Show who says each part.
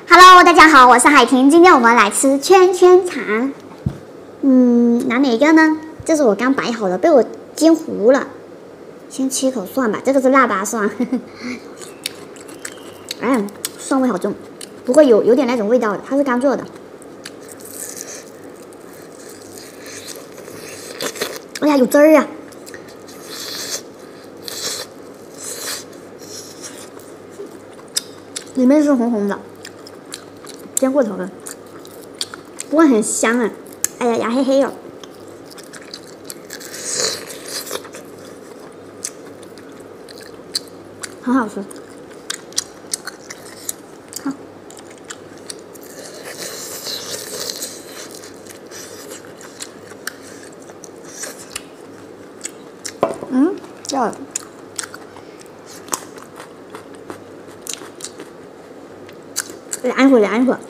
Speaker 1: Hello， 大家好，我是海婷，今天我们来吃圈圈肠。拿哪个呢？这是我刚摆好的，被我煎糊了。先吃一口蒜吧，这个是腊八蒜。蒜味好重，不过有点那种味道的，它是刚做的。哎呀，有汁儿啊！里面是红红的。煎过头了，不过很香啊！哎呀，牙黑黑哦，很好吃。好，掉了。凉一会儿，凉一会儿。